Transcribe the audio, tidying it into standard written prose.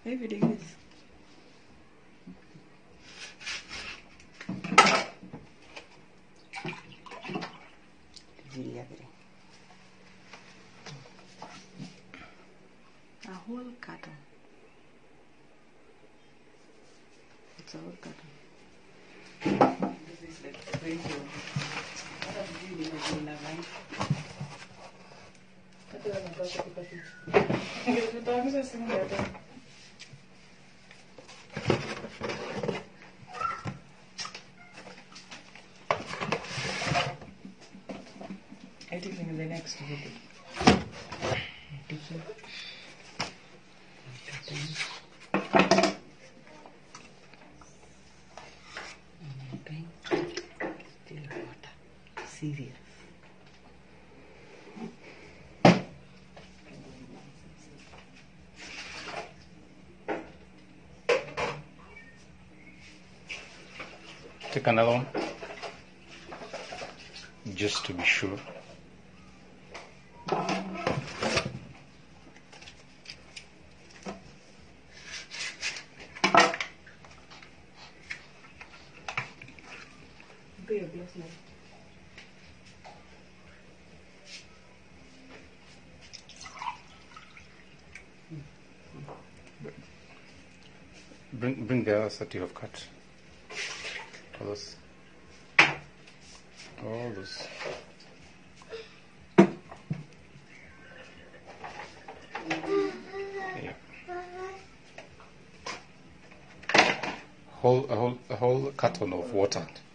Everything is. A whole carton. It's a whole carton. This is like a very good. What are you doing in the line? I think in the next video. Still water. Serious. Take another one, just to be sure. Be a blessing. Bring the others that you have cut. All those. Yeah. A whole carton of water.